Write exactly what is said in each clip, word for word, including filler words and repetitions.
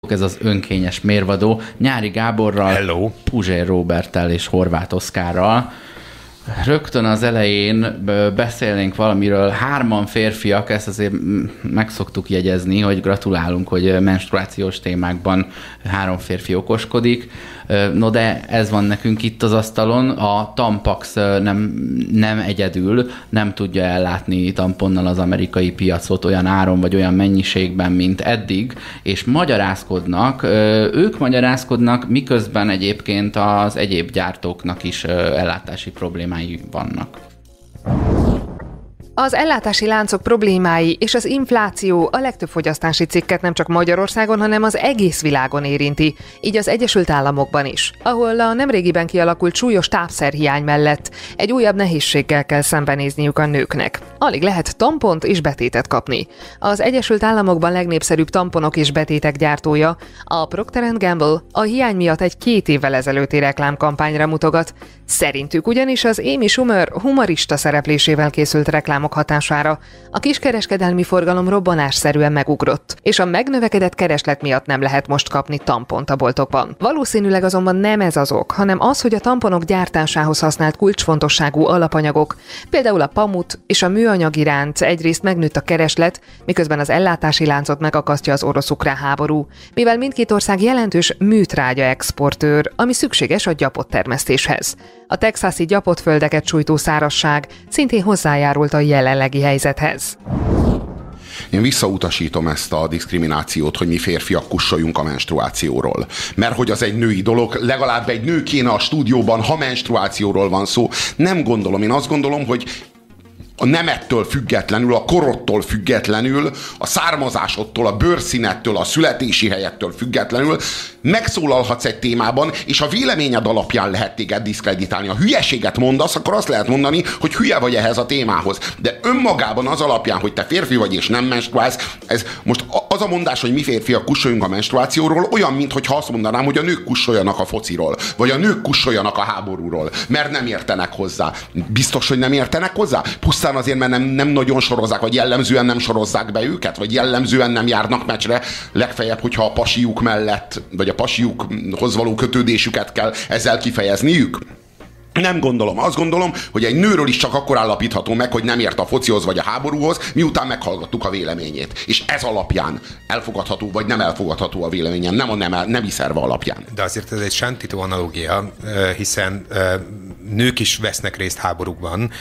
Sziasztok, ez az önkényes mérvadó. Nyári Gáborral, Hello. Puzsér Róberttel és Horváth Oszkárral. Rögtön az elején beszélnénk valamiről, hárman férfiak, ezt azért meg szoktuk jegyezni, hogy gratulálunk, hogy menstruációs témákban három férfi okoskodik. No de ez van nekünk itt az asztalon, a Tampax nem, nem egyedül, nem tudja ellátni tamponnal az amerikai piacot olyan áron vagy olyan mennyiségben, mint eddig, és magyarázkodnak, ők magyarázkodnak, miközben egyébként az egyéb gyártóknak is ellátási problémái vannak. Az ellátási láncok problémái és az infláció a legtöbb fogyasztási cikket nem csak Magyarországon, hanem az egész világon érinti, így az Egyesült Államokban is, ahol a nemrégiben kialakult súlyos tápszerhiány mellett egy újabb nehézséggel kell szembenézniük a nőknek. Alig lehet tampont és betétet kapni. Az Egyesült Államokban legnépszerűbb tamponok és betétek gyártója, a Procter and Gamble a hiány miatt egy két évvel ezelőtti reklámkampányra mutogat. Szerintük ugyanis az Amy Schumer humorista szereplésével készült reklámok hatására a kiskereskedelmi forgalom robbanásszerűen megugrott, és a megnövekedett kereslet miatt nem lehet most kapni tampont a boltokban. Valószínűleg azonban nem ez az ok, hanem az, hogy a tamponok gyártásához használt kulcsfontosságú alapanyagok, például a pamut és a műanyag iránt egyrészt megnőtt a kereslet, miközben az ellátási láncot megakasztja az orosz-ukrán háború, mivel mindkét ország jelentős műtrágya exportőr, ami szükséges a gyapottermesztéshez. A texasi gyapotföldeket sújtó szárazság szintén hozzájárult a jelenlegi helyzethez. Én visszautasítom ezt a diszkriminációt, hogy mi férfiak kussoljunk a menstruációról. Mert hogy az egy női dolog, legalább egy nő kéne a stúdióban, ha menstruációról van szó. Nem gondolom, én azt gondolom, hogy a nemettől függetlenül, a korodtól függetlenül, a származásodtól, a bőrszínettől, a születési helyettől függetlenül megszólalhatsz egy témában, és a véleményed alapján lehet téged diszkreditálni. Ha hülyeséget mondasz, akkor azt lehet mondani, hogy hülye vagy ehhez a témához. De önmagában az alapján, hogy te férfi vagy és nem menstruálsz, ez most az a mondás, hogy mi férfiak kussoljunk a menstruációról, olyan, mintha azt mondanám, hogy a nők kussoljanak a fociról, vagy a nők kussoljanak a háborúról, mert nem értenek hozzá. Biztos, hogy nem értenek hozzá? Pusztán azért, mert nem, nem nagyon sorozzák, vagy jellemzően nem sorozzák be őket, vagy jellemzően nem járnak meccsre, legfeljebb, hogyha a pasiuk mellett, vagy a pasiukhoz való kötődésüket kell ezzel kifejezniük. Nem gondolom. Azt gondolom, hogy egy nőről is csak akkor állapítható meg, hogy nem ért a focihoz vagy a háborúhoz, miután meghallgattuk a véleményét. És ez alapján elfogadható vagy nem elfogadható a véleményem, nem a nem, nemi szerve alapján. De azért ez egy sántító analógia, hiszen nők is vesznek részt háborúkban.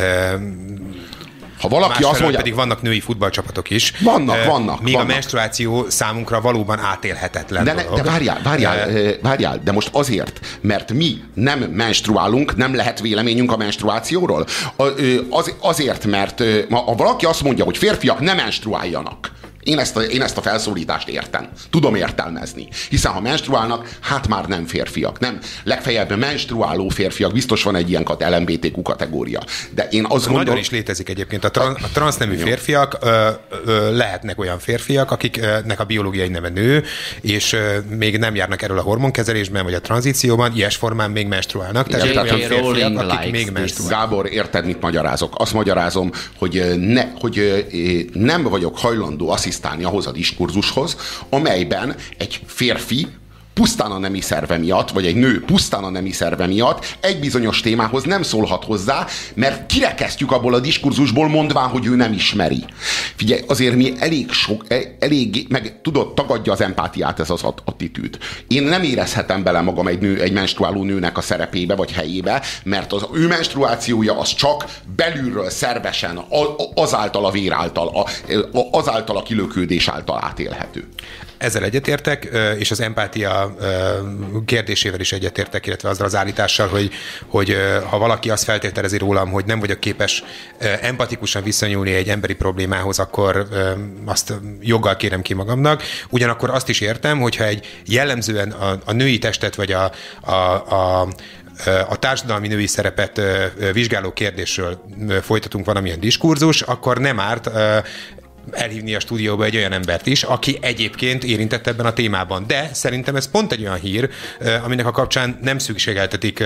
Ha valaki azt mondja, pedig vannak női futballcsapatok is. Vannak, uh, vannak. Míg vannak. a menstruáció számunkra valóban átélhetetlen de, ne, de várjál, várjál, uh, várjál, de most azért, mert mi nem menstruálunk, nem lehet véleményünk a menstruációról. Az, azért, mert ha valaki azt mondja, hogy férfiak nem menstruáljanak, Én ezt, a, én ezt a felszólítást értem. Tudom értelmezni. Hiszen ha menstruálnak, hát már nem férfiak. Nem. Legfeljebb menstruáló férfiak. Biztos van egy ilyen el em bé té kú kategória. De én azt gondolom... Nagyon is létezik egyébként. A, tran, a transznemű férfiak ö, ö, lehetnek olyan férfiak, akiknek a biológiai neve nő, és ö, még nem járnak erről a hormonkezelésben, vagy a tranzícióban, ilyes formán még menstruálnak. Tehát Igen, olyan férfiak, akik likes még menstruálnak. Gábor, érted, mit magyarázok? Azt magyarázom, hogy, ne, hogy nem vagyok hajlandó asszisztálni ahhoz a diskurzushoz, amelyben egy férfi pusztán a nemi szerve miatt, vagy egy nő pusztán a nemi szerve miatt egy bizonyos témához nem szólhat hozzá, mert kirekesztjük abból a diskurzusból, mondván, hogy ő nem ismeri. Figyelj, azért mi elég sok, elég, meg tudod, tagadja az empátiát ez az attitűd. Én nem érezhetem bele magam egy, nő, egy menstruáló nőnek a szerepébe, vagy helyébe, mert az ő menstruációja az csak belülről szervesen, azáltal a vér által, azáltal a kilökődés által átélhető. Ezzel egyetértek, és az empátia kérdésével is egyetértek, illetve azzal az állítással, hogy, hogy ha valaki azt feltételezi rólam, hogy nem vagyok képes empatikusan viszonyulni egy emberi problémához, akkor azt joggal kérem ki magamnak. Ugyanakkor azt is értem, hogyha egy jellemzően a, a női testet, vagy a, a, a a társadalmi női szerepet vizsgáló kérdésről folytatunk valamilyen diskurzus, akkor nem árt elhívni a stúdióba egy olyan embert is, aki egyébként érintett ebben a témában. De szerintem ez pont egy olyan hír, aminek a kapcsán nem szükségeltetik,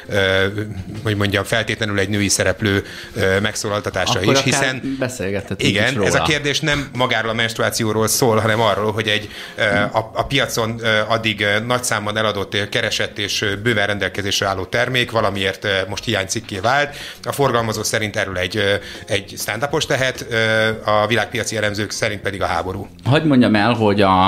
hogy mondjam, feltétlenül egy női szereplő megszólaltatása akkor is, hiszen igen, ez a kérdés nem magáról a menstruációról szól, hanem arról, hogy egy a, a piacon addig nagy számban eladott, keresett és bőven rendelkezésre álló termék valamiért most hiánycikké vált. A forgalmazó szerint erről egy, egy stand-upos tehet, a világpiaci elemzők szerint pedig a háború. Hadd mondjam el, hogy a,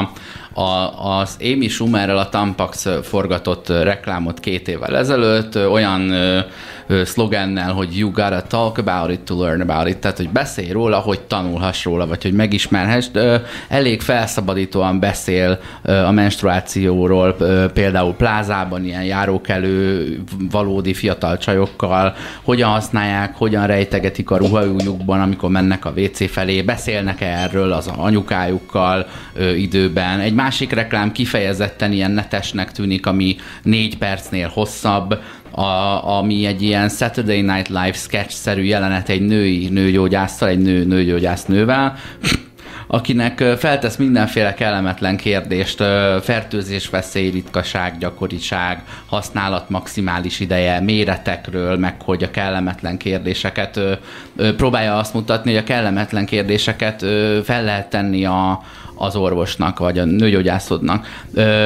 a, az Amy Schumerrel a Tampax forgatott reklámot két évvel ezelőtt olyan ö, ö, szlogennel, hogy you gotta talk about it to learn about it, tehát hogy beszélj róla, hogy tanulhass róla, vagy hogy megismerhess. Ö, elég felszabadítóan beszél ö, a menstruációról, ö, például plázában ilyen járókelő valódi fiatal csajokkal, hogyan használják, hogyan rejtegetik a ruhaujjukban, amikor mennek a vé cé felé, beszélnek erről az anyukájukkal ö, időben. Egy másik reklám kifejezetten ilyen netesnek tűnik, ami négy percnél hosszabb, a, ami egy ilyen Saturday Night Live sketch-szerű jelenet egy női nőgyógyásszal, egy nő nőgyógyásznővel, akinek feltesz mindenféle kellemetlen kérdést, fertőzésveszély, ritkaság, gyakoriság, használat maximális ideje, méretekről, meg hogy a kellemetlen kérdéseket próbálja azt mutatni, hogy a kellemetlen kérdéseket fel lehet tenni a, az orvosnak, vagy a nőgyógyászodnak.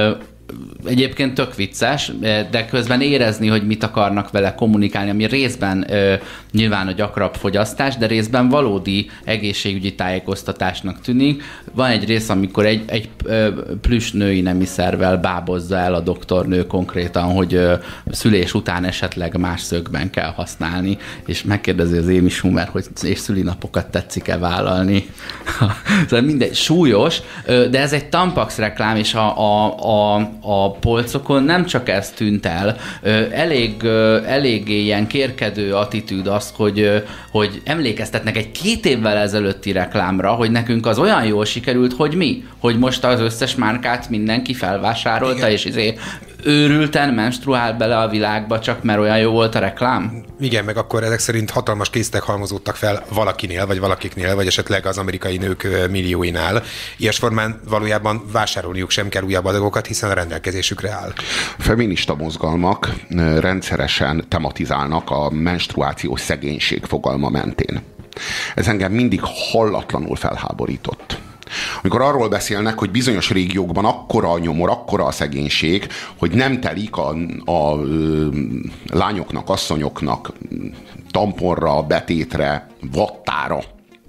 Egyébként tök vicces, de közben érezni, hogy mit akarnak vele kommunikálni, ami részben ö, nyilván a gyakrabb fogyasztás, de részben valódi egészségügyi tájékoztatásnak tűnik. Van egy rész, amikor egy, egy plüss női nemi szervvel bábozza el a doktornő konkrétan, hogy ö, szülés után esetleg más szögben kell használni, és megkérdezi az Amy Schumer, hogy és szülinapokat tetszik-e vállalni. Szóval mindegy, súlyos, de ez egy Tampax reklám, és a, a, a, a polcokon nem csak ez tűnt el, elég, elég ilyen kérkedő attitűd az, hogy, hogy emlékeztetnek egy két évvel ezelőtti reklámra, hogy nekünk az olyan jól sikerült, hogy mi? Hogy most az összes márkát mindenki felvásárolta, igen, és izé őrülten menstruál bele a világba, csak mert olyan jó volt a reklám? Igen, meg akkor ezek szerint hatalmas készletek halmozódtak fel valakinél, vagy valakiknél, vagy esetleg az amerikai nők millióinál. Ilyes formán valójában vásárolniuk sem kell újabb adagokat, hiszen a rendelkezésükre áll. Feminista mozgalmak rendszeresen tematizálnak a menstruációs szegénység fogalma mentén. Ez engem mindig hallatlanul felháborított. Amikor arról beszélnek, hogy bizonyos régiókban akkora a nyomor, akkora a szegénység, hogy nem telik a, a, a lányoknak, asszonyoknak tamponra, betétre, vattára.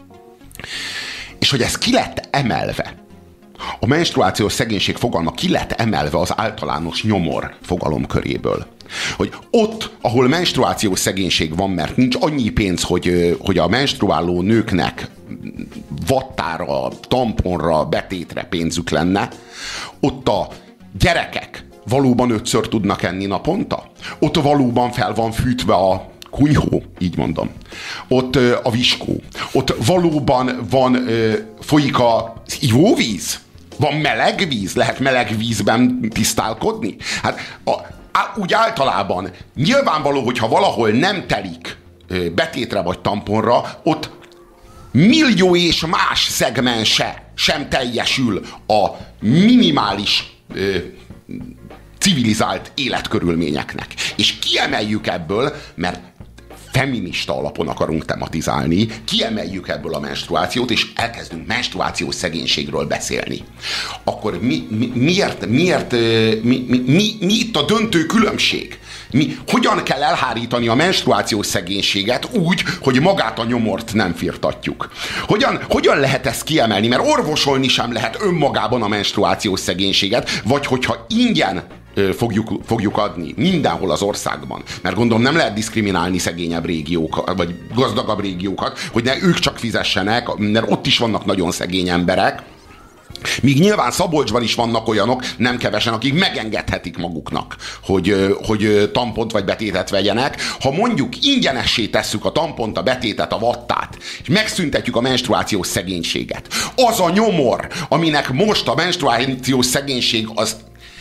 És hogy ez ki lett emelve. A menstruációs szegénység fogalma ki lett emelve az általános nyomor fogalom köréből. Hogy ott, ahol menstruációs szegénység van, mert nincs annyi pénz, hogy, hogy a menstruáló nőknek vattára, tamponra, betétre pénzük lenne, ott a gyerekek valóban ötször tudnak enni naponta? Ott valóban fel van fűtve a kunyhó, így mondom. Ott a viskó. Ott valóban van, folyik az ivóvíz? Van meleg víz? Lehet meleg vízben tisztálkodni? Hát a, úgy általában nyilvánvaló, hogyha valahol nem telik betétre vagy tamponra, ott millió és más szegmense sem teljesül a minimális ö, civilizált életkörülményeknek. És kiemeljük ebből, mert feminista alapon akarunk tematizálni, kiemeljük ebből a menstruációt, és elkezdünk menstruációs szegénységről beszélni. Akkor mi, mi, miért, miért mi, mi, mi, mi itt a döntő különbség? Mi, hogyan kell elhárítani a menstruációs szegénységet úgy, hogy magát a nyomort nem firtatjuk? Hogyan, hogyan lehet ezt kiemelni? Mert orvosolni sem lehet önmagában a menstruációs szegénységet, vagy hogyha ingyen Fogjuk, fogjuk adni mindenhol az országban. Mert gondolom nem lehet diszkriminálni szegényebb régiókat, vagy gazdagabb régiókat, hogy ne ők csak fizessenek, mert ott is vannak nagyon szegény emberek. Míg nyilván Szabolcsban is vannak olyanok, nem kevesen, akik megengedhetik maguknak, hogy, hogy tampont vagy betétet vegyenek. Ha mondjuk ingyenessé tesszük a tampont, a betétet, a vattát, és megszüntetjük a menstruációs szegénységet, az a nyomor, aminek most a menstruációs szegénység az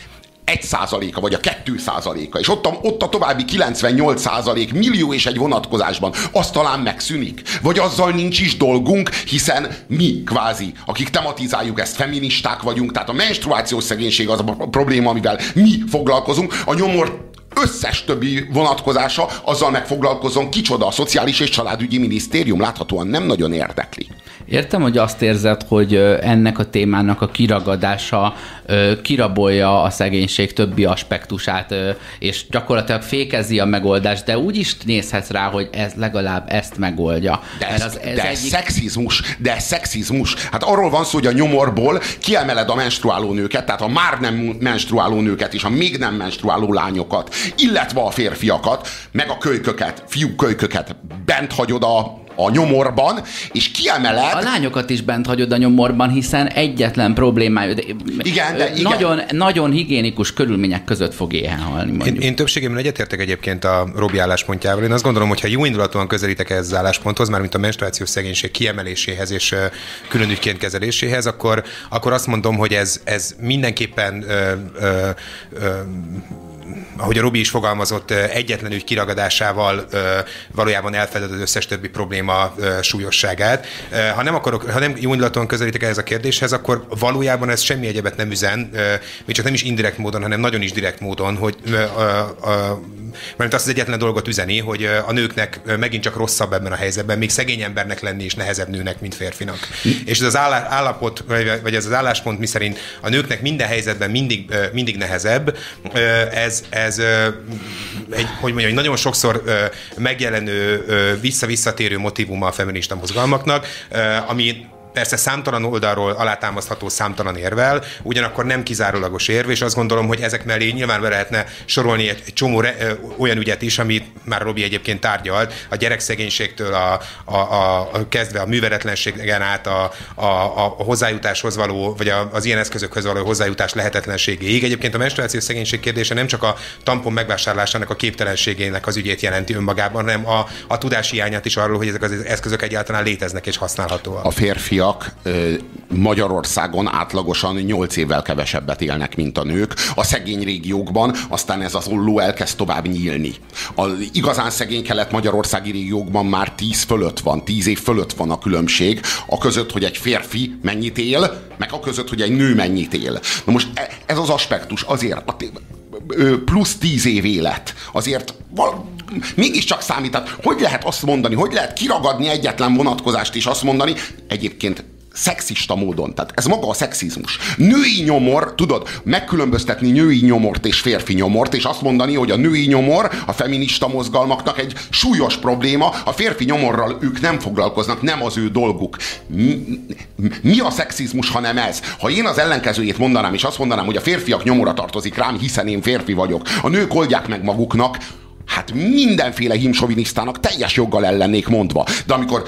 egy százaléka, vagy a kettő százaléka, és ott a, ott a további kilencvennyolc százalék millió és egy vonatkozásban, az talán megszűnik. Vagy azzal nincs is dolgunk, hiszen mi kvázi, akik tematizáljuk ezt, feministák vagyunk, tehát a menstruációs szegénység az a probléma, amivel mi foglalkozunk, a nyomor összes többi vonatkozása, azzal meg foglalkozzon, kicsoda a Szociális és Családügyi Minisztérium, láthatóan nem nagyon érdekli. Értem, hogy azt érzed, hogy ennek a témának a kiragadása kirabolja a szegénység többi aspektusát, és gyakorlatilag fékezi a megoldást, de úgy is nézhetsz rá, hogy ez legalább ezt megoldja. De ez, az, ez de egyik... szexizmus, de ez szexizmus. Hát arról van szó, hogy a nyomorból kiemeled a menstruáló nőket, tehát a már nem menstruáló nőket és a még nem menstruáló lányokat, illetve a férfiakat, meg a kölyköket, fiúk kölyköket bent hagyod a a nyomorban, és kiemeled... A lányokat is bent hagyod a nyomorban, hiszen egyetlen problémájuk. Igen, de igen. Nagyon, nagyon higiénikus körülmények között fog éhen halni. Én, én többségében egyetértek egyébként a Robi álláspontjával. Én azt gondolom, hogy ha jó indulatúan közelítek ehhez az állásponthoz, mármint a menstruációs szegénység kiemeléséhez és külön ügyként kezeléséhez, akkor, akkor azt mondom, hogy ez, ez mindenképpen ö, ö, ö, ahogy a Robi is fogalmazott, egyetlen ügy kiragadásával valójában elfeded az összes többi probléma súlyosságát. Ha nem, akarok, ha nem jó indulaton közelítek ehhez a kérdéshez, akkor valójában ez semmi egyebet nem üzen, még csak nem is indirekt módon, hanem nagyon is direkt módon, hogy mert azt az egyetlen dolgot üzeni, hogy a nőknek megint csak rosszabb ebben a helyzetben, még szegény embernek lenni is nehezebb nőnek, mint férfinak. És ez az állapot, vagy ez az álláspont, miszerint a nőknek minden helyzetben mindig, mindig nehezebb, ez, ez egy, hogy mondjam, nagyon sokszor megjelenő, vissza-visszatérő motívuma a feminista mozgalmaknak, ami persze számtalan oldalról alátámasztható számtalan érvel, ugyanakkor nem kizárólagos érv, és azt gondolom, hogy ezek mellé nyilván be lehetne sorolni egy, egy csomó re, ö, olyan ügyet is, amit már Robi egyébként tárgyalt, a gyerekszegénységtől a, a, a, a kezdve a műveletlenségen át a, a, a hozzájutáshoz való, vagy a, az ilyen eszközökhöz való hozzájutás lehetetlenségéig. Egyébként a menstruációs szegénység kérdése nem csak a tampon megvásárlásának a képtelenségének az ügyét jelenti önmagában, hanem a, a tudáshiányát is arról, hogy ezek az eszközök egyáltalán léteznek és használhatóak. A férfi Magyarországon átlagosan nyolc évvel kevesebbet élnek, mint a nők. A szegény régiókban aztán ez az olló elkezd tovább nyílni. Az igazán szegény kelet-magyarországi régiókban már tíz fölött van, tíz év fölött van a különbség, a között, hogy egy férfi mennyit él, meg a között, hogy egy nő mennyit él. Na most ez az aspektus azért plusz tíz év élet azért val- mégiscsak számít. Tehát hogy lehet azt mondani, hogy lehet kiragadni egyetlen vonatkozást és azt mondani, egyébként szexista módon, tehát ez maga a szexizmus. Női nyomor, tudod, megkülönböztetni női nyomort és férfi nyomort, és azt mondani, hogy a női nyomor a feminista mozgalmaknak egy súlyos probléma, a férfi nyomorral ők nem foglalkoznak, nem az ő dolguk. Mi, mi a szexizmus, ha nem ez? Ha én az ellenkezőjét mondanám, és azt mondanám, hogy a férfiak nyomora tartozik rám, hiszen én férfi vagyok, a nők oldják meg maguknak, hát mindenféle himsovinisztának teljes joggal ellennék mondva. De amikor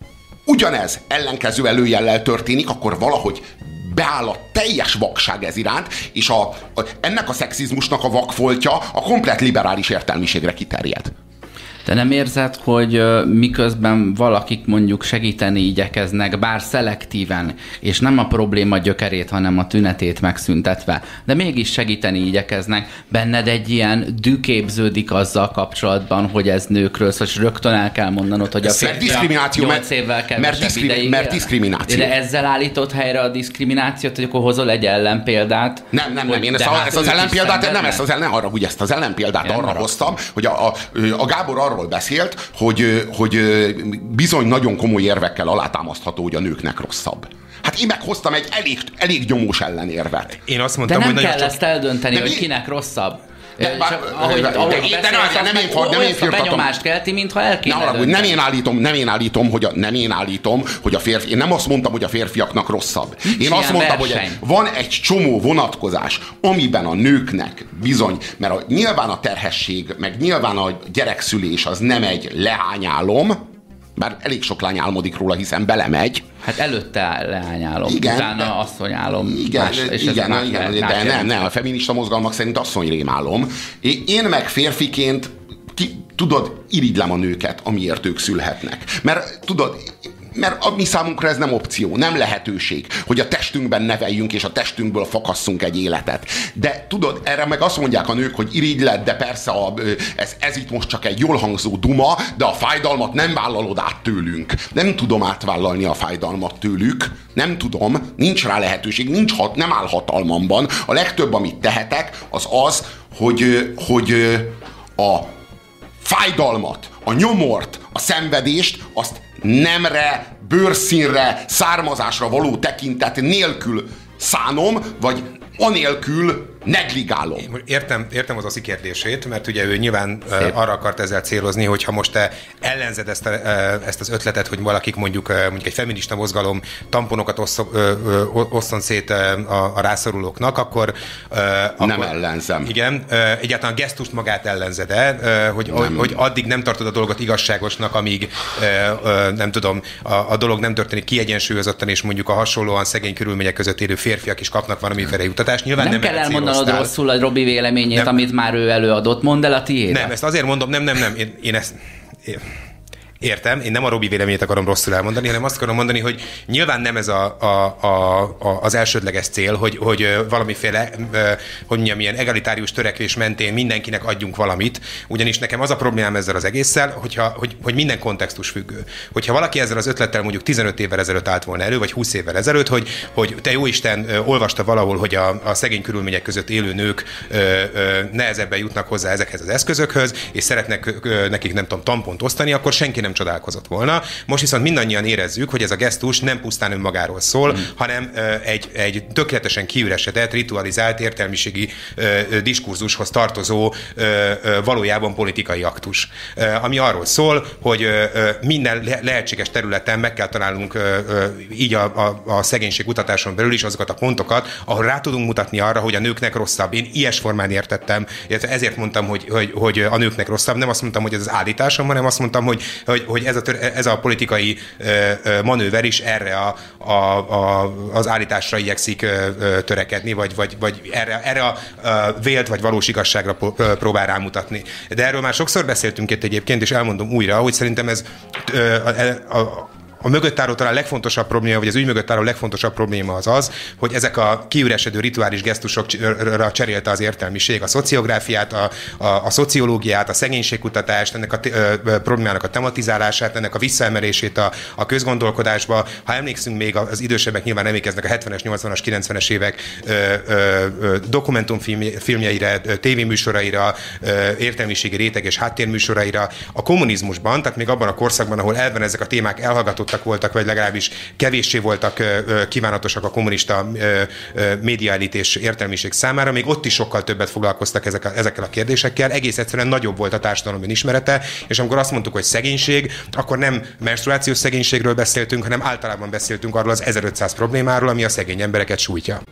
ugyanez ellenkező előjellel történik, akkor valahogy beáll a teljes vakság ez iránt, és a, a, ennek a szexizmusnak a vakfoltja a komplett liberális értelmiségre kiterjed. Te nem érzed, hogy miközben valakik mondjuk segíteni igyekeznek, bár szelektíven, és nem a probléma gyökerét, hanem a tünetét megszüntetve, de mégis segíteni igyekeznek, benned egy ilyen dű képződik azzal kapcsolatban, hogy ez nőkről szól, és rögtön el kell mondanod, hogy a férfiak nyolc évvel kevesebb mert ideig mert diszkrimináció. De ezzel állított helyre a diszkriminációt, hogy akkor hozol egy ellenpéldát? Nem, nem, nem. Én ezt, a, ezt az ellenpéldát, nem, ezt az ellen, arra, hogy ezt az ellenpéldát arra arra hoztam, hogy a, a, a Gábor arról beszélt, hogy, hogy bizony nagyon komoly érvekkel alátámasztható, hogy a nőknek rosszabb. Hát én meghoztam egy elég, elég gyomós ellenérvet. Én azt mondtam, de nem hogy kell csak... ezt eldönteni, de hogy mi... kinek rosszabb. De, bár, Csak, ahogy, de, ahogy de, beszélsz, de nem, nem, nem, nem én, nem én benyomást kelti, mintha el kéne arra, nem én állítom, nem én állítom, hogy a, nem én állítom, hogy a férfi, én nem azt mondtam, hogy a férfiaknak rosszabb. Nincs én azt mondtam, verseny. Hogy van egy csomó vonatkozás, amiben a nőknek bizony, mert a, nyilván a terhesség, meg nyilván a gyerekszülés az nem egy leányálom, bár elég sok lány álmodik róla, hiszen belemegy. Hát előtte leányálom, igen, utána asszonyálom. Igen, más, és igen, más igen lehet, de nem, nem, a feminista mozgalmak szerint asszonyrémálom. Én meg férfiként, ki, tudod, irigylem a nőket, amiért ők szülhetnek. Mert tudod, mert a mi számunkra ez nem opció, nem lehetőség, hogy a testünkben neveljünk, és a testünkből fakasszunk egy életet. De tudod, erre meg azt mondják a nők, hogy irigyled, de persze a, ez, ez itt most csak egy jól hangzó duma, de a fájdalmat nem vállalod át tőlünk. Nem tudom átvállalni a fájdalmat tőlük, nem tudom, nincs rá lehetőség, nincs hat, nem áll hatalmamban. A legtöbb, amit tehetek, az az, hogy, hogy a fájdalmat, a nyomort, a szenvedést, azt nemre, bőrszínre, származásra való tekintet nélkül szánom, vagy anélkül negligálom. Értem, értem az Oszi kérdését, mert ugye ő nyilván Szép. arra akart ezzel célozni, hogy ha most te ellenzed ezt, a, ezt az ötletet, hogy valakik mondjuk, mondjuk egy feminista mozgalom tamponokat osszon szét a, a rászorulóknak, akkor... Nem akkor, ellenzem. Igen, egyáltalán a gesztust magát ellenzed-e, hogy, hogy, hogy addig nem tartod a dolgot igazságosnak, amíg nem tudom, a, a dolog nem történik kiegyensúlyozottan, és mondjuk a hasonlóan szegény körülmények között élő férfiak is kapnak valamiféle juttatást. Nyilván nem, nem kell elmondanod rosszul a Robi véleményét, nem. amit már ő előadott. Mondd el a tiédet. Nem, ezt azért mondom, nem, nem, nem. Én, én ezt... Én... Értem, én nem a Robi véleményét akarom rosszul elmondani, hanem azt akarom mondani, hogy nyilván nem ez a, a, a, a, az elsődleges cél, hogy, hogy valamiféle, hogy mondjam, ilyen egalitárius törekvés mentén mindenkinek adjunk valamit, ugyanis nekem az a problémám ezzel az egésszel, hogyha, hogy, hogy minden kontextus függő. Hogyha valaki ezzel az ötlettel mondjuk tizenöt évvel ezelőtt állt volna elő, vagy húsz évvel ezelőtt, hogy, hogy te jóisten olvasta valahol, hogy a, a szegény körülmények között élő nők ö, ö, nehezebben jutnak hozzá ezekhez az eszközökhöz, és szeretnek ö, nekik nem tudom, tampont osztani, akkor senki nem csodálkozott volna. Most viszont mindannyian érezzük, hogy ez a gesztus nem pusztán önmagáról szól, mm. hanem ö, egy, egy tökéletesen kiüresedett, ritualizált értelmiségi ö, ö, diskurzushoz tartozó ö, ö, valójában politikai aktus. Ö, ami arról szól, hogy ö, ö, minden le- lehetséges területen meg kell találnunk ö, ö, így a, a, a szegénység kutatáson belül is azokat a pontokat, ahol rá tudunk mutatni arra, hogy a nőknek rosszabb. Én ilyes formán értettem, ezért mondtam, hogy, hogy, hogy a nőknek rosszabb. Nem azt mondtam, hogy ez az állításom, hanem azt mondtam, hogy, hogy hogy ez a, tör, ez a politikai ö, manőver is erre a, a, a, az állításra igyekszik ö, törekedni, vagy, vagy, vagy erre, erre a, a vélt vagy valós igazságra próbál rámutatni. De erről már sokszor beszéltünk itt egyébként, és elmondom újra, hogy szerintem ez ö, a, a, a mögött álló talán legfontosabb probléma, vagy az ügy mögött álló legfontosabb probléma az az, hogy ezek a kiüresedő rituális gesztusokra cserélte az értelmiség a szociográfiát, a, a, a szociológiát, a szegénységkutatást, ennek a t- ö, problémának a tematizálását, ennek a visszaemelését a, a közgondolkodásba. Ha emlékszünk, még az idősebbek nyilván emlékeznek a hetvenes, nyolcvanas, kilencvenes évek ö, ö, ö, dokumentumfilmjeire, tévéműsoraira, ö, értelmiségi réteg és háttérműsoraira. A kommunizmusban, tehát még abban a korszakban, ahol elven ezek a témák elhallgatott voltak, vagy legalábbis kevéssé voltak ö, kívánatosak a kommunista ö, ö, médiaelit és értelmiség számára, még ott is sokkal többet foglalkoztak ezek a, ezekkel a kérdésekkel, egész egyszerűen nagyobb volt a társadalom ismerete, és amikor azt mondtuk, hogy szegénység, akkor nem menstruációs szegénységről beszéltünk, hanem általában beszéltünk arról az ezerötszáz problémáról, ami a szegény embereket sújtja.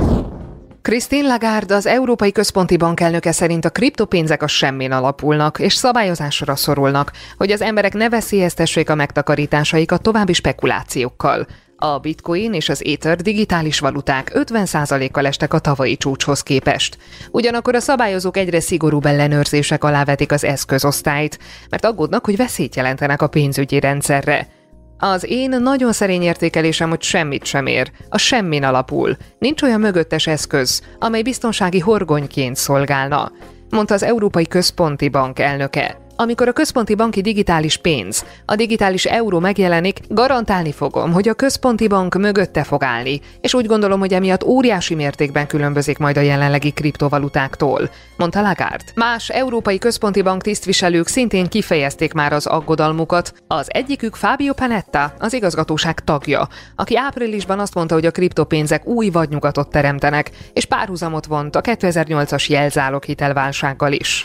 Christine Lagarde, az Európai Központi Bank elnöke szerint a kriptopénzek a semmin alapulnak, és szabályozásra szorulnak, hogy az emberek ne veszélyeztessék a megtakarításaikat további spekulációkkal. A bitcoin és az Ether digitális valuták ötven százalékkal estek a tavalyi csúcshoz képest. Ugyanakkor a szabályozók egyre szigorúbb ellenőrzések alá vetik az eszközosztályt, mert aggódnak, hogy veszélyt jelentenek a pénzügyi rendszerre. Az én nagyon szerény értékelésem, hogy semmit sem ér. A semmin alapul. Nincs olyan mögöttes eszköz, amely biztonsági horgonyként szolgálna, mondta az Európai Központi Bank elnöke. Amikor a központi banki digitális pénz, a digitális euró megjelenik, garantálni fogom, hogy a központi bank mögötte fog állni, és úgy gondolom, hogy emiatt óriási mértékben különbözik majd a jelenlegi kriptovalutáktól, mondta Lagarde. Más európai központi bank tisztviselők szintén kifejezték már az aggodalmukat. Az egyikük Fabio Panetta, az igazgatóság tagja, aki áprilisban azt mondta, hogy a kriptopénzek új vadnyugatot teremtenek, és párhuzamot vont a kétezer-nyolcas jelzáloghitelválsággal is.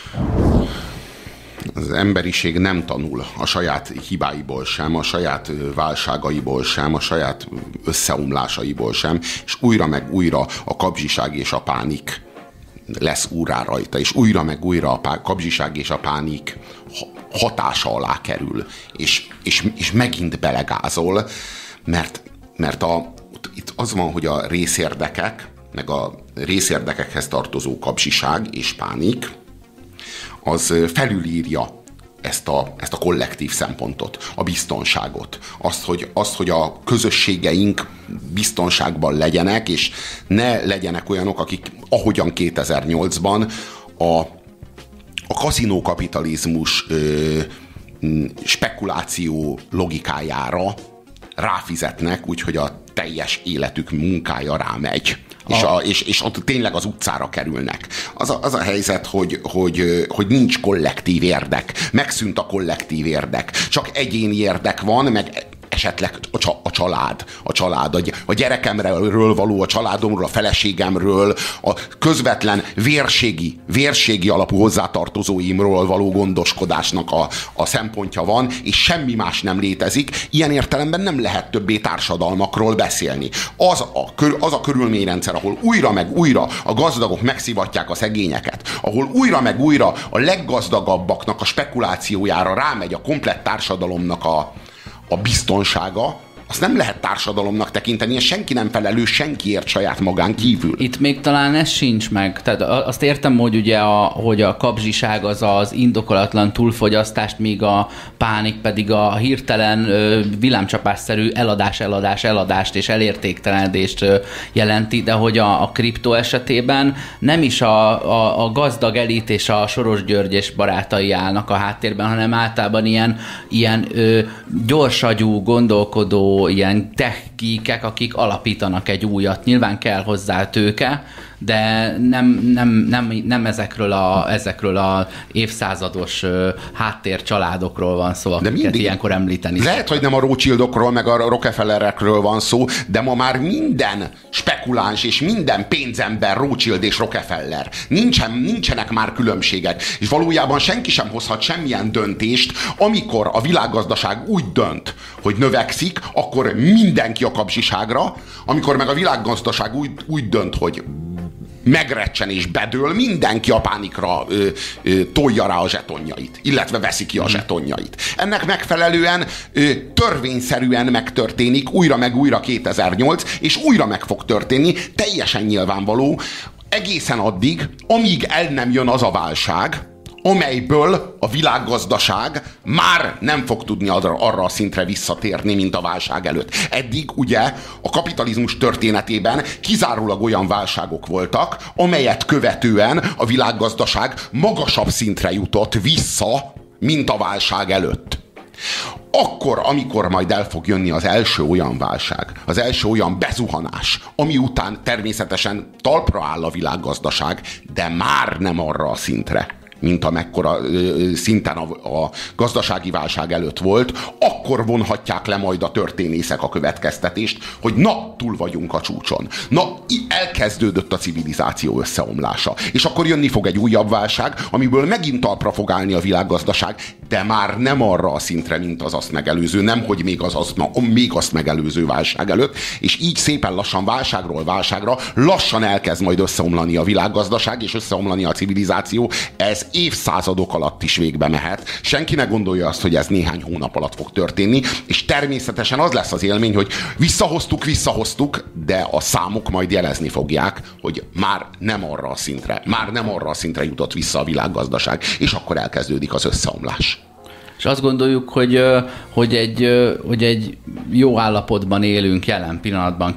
Az emberiség nem tanul a saját hibáiból sem, a saját válságaiból sem, a saját összeomlásaiból sem, és újra meg újra a kapzsiság és a pánik lesz úrrá rajta, és újra meg újra a pá- kapzsiság és a pánik hatása alá kerül, és, és, és megint belegázol, mert, mert a, itt az van, hogy a részérdekek, meg a részérdekekhez tartozó kapzsiság és pánik, az felülírja ezt a, ezt a kollektív szempontot, a biztonságot. Azt hogy, azt, hogy a közösségeink biztonságban legyenek, és ne legyenek olyanok, akik ahogyan kétezer-nyolcban a, a kaszinókapitalizmus ö, spekuláció logikájára ráfizetnek, úgyhogy a teljes életük munkája rámegy. És, a, és, és ott tényleg az utcára kerülnek. Az a, az a helyzet, hogy, hogy, hogy nincs kollektív érdek. Megszűnt a kollektív érdek. Csak egyéni érdek van, meg esetleg a, a család, a család, a gyerekemről való, a családomról, a feleségemről, a közvetlen vérségi, vérségi alapú hozzátartozóimról való gondoskodásnak a, a szempontja van, és semmi más nem létezik. Ilyen értelemben nem lehet többé társadalmakról beszélni. Az a, az a körülményrendszer, ahol újra meg újra a gazdagok megszivatják a szegényeket, ahol újra meg újra a leggazdagabbaknak a spekulációjára rámegy a komplett társadalomnak a a biztonsága, azt nem lehet társadalomnak tekinteni, és senki nem felelős senkiért saját magán kívül. Itt még talán ez sincs meg. Tehát azt értem, hogy ugye a, hogy a kapzsiság az az indokolatlan túlfogyasztást, míg a pánik pedig a hirtelen villámcsapásszerű eladás, eladás, eladást és elértéktelenedést jelenti, de hogy a, a kriptó esetében nem is a, a, a gazdag elit és a Soros György és barátai állnak a háttérben, hanem általában ilyen, ilyen ö, gyorsagyú, gondolkodó ilyen tech-geekek, akik alapítanak egy újat. Nyilván kell hozzá tőke, de nem, nem, nem, nem ezekről a, ezekről a évszázados uh, háttércsaládokról van szó, akiket mindig, ilyenkor említeni. Lehet, hogy nem a Rothschildokról, meg a Rockefellerekről van szó, de ma már minden spekuláns és minden pénzember Rothschild és Rockefeller. Nincsen, nincsenek már különbségek. És valójában senki sem hozhat semmilyen döntést, amikor a világgazdaság úgy dönt, hogy növekszik, akkor mindenki a kapzsiságra, amikor meg a világgazdaság úgy, úgy dönt, hogy megrecsen és bedől, mindenki a pánikra ö, ö, tolja rá a zsetonjait, illetve veszi ki a zsetonjait. Ennek megfelelően ö, törvényszerűen megtörténik újra meg újra kétezer-nyolc, és újra meg fog történni, teljesen nyilvánvaló, egészen addig, amíg el nem jön az a válság, amelyből a világgazdaság már nem fog tudni arra, arra a szintre visszatérni, mint a válság előtt. Eddig ugye a kapitalizmus történetében kizárólag olyan válságok voltak, amelyet követően a világgazdaság magasabb szintre jutott vissza, mint a válság előtt. Akkor, amikor majd el fog jönni az első olyan válság, az első olyan bezuhanás, ami után természetesen talpra áll a világgazdaság, de már nem arra a szintre, mint amekkora szinten a, a gazdasági válság előtt volt, akkor vonhatják le majd a történészek a következtetést, hogy na, túl vagyunk a csúcson. Na, elkezdődött a civilizáció összeomlása. És akkor jönni fog egy újabb válság, amiből megint talpra fog állni a világgazdaság, de már nem arra a szintre, mint az azt megelőző, nem, hogy még, az, az, na, még azt megelőző válság előtt, és így szépen lassan válságról válságra lassan elkezd majd összeomlani a világgazdaság, és összeomlani a civilizáció. Ez évszázadok alatt is végbe mehet. Senki ne gondolja azt, hogy ez néhány hónap alatt fog történni, és természetesen az lesz az élmény, hogy visszahoztuk, visszahoztuk, de a számok majd jelezni fogják, hogy már nem arra a szintre, már nem arra a szintre jutott vissza a világgazdaság, és akkor elkezdődik az összeomlás. És azt gondoljuk, hogy, hogy, egy, hogy egy jó állapotban élünk jelen pillanatban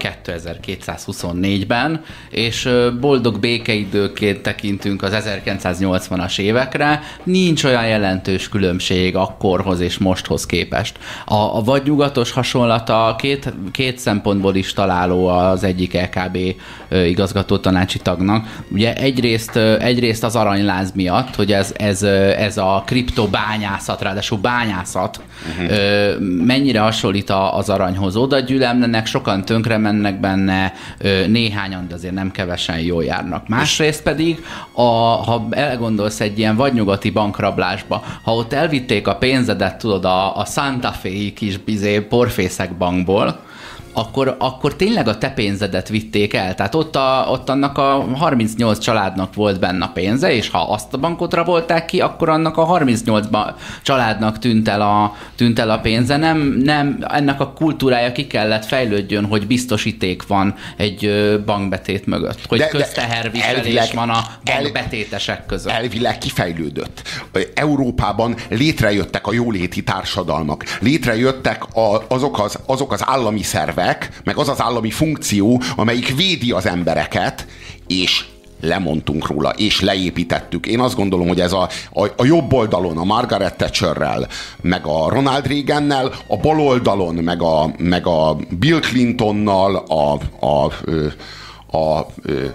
kétezer-kétszázhuszonnégyben, és boldog békeidőként tekintünk az ezerkilencszáznyolcvanas évekre, nincs olyan jelentős különbség akkorhoz és mosthoz képest. A, a vadnyugatos hasonlata két, két szempontból is találó az egyik é ká bé igazgató tanácsi tagnak. Ugye egyrészt, egyrészt az aranyláz miatt, hogy ez, ez, ez a kriptobányászat, ráadásul bányászat uh-huh. mennyire hasonlít az aranyhoz. Oda gyűlemlenek, sokan tönkre mennek benne, néhányan, de azért nem kevesen jól járnak. Másrészt pedig, a, ha elgondolsz egy ilyen vadnyugati bankrablásba, ha ott elvitték a pénzedet, tudod, a, a Santa Fe-i kis bizé porfészek bankból, akkor, akkor tényleg a te pénzedet vitték el. Tehát ott, a, ott annak a harmincnyolc családnak volt benne a pénze, és ha azt a bankot rabolták ki, akkor annak a harmincnyolc családnak tűnt el a, tűnt el a pénze. Nem, nem, ennek a kultúrája ki kellett fejlődjön, hogy biztosíték van egy bankbetét mögött. Hogy de, közteherviselés elvileg, van a bankbetétesek között. Elvileg kifejlődött. Európában létrejöttek a jóléti társadalmak. Létrejöttek a, azok, az, azok az állami szervek, meg az az állami funkció, amelyik védi az embereket, és lemondtunk róla, és leépítettük. Én azt gondolom, hogy ez a, a, a jobb oldalon, a Margaret Thatcherrel, meg a Ronald Reagannel, a bal oldalon, meg a, meg a Bill Clintonnal, a, a, a, a,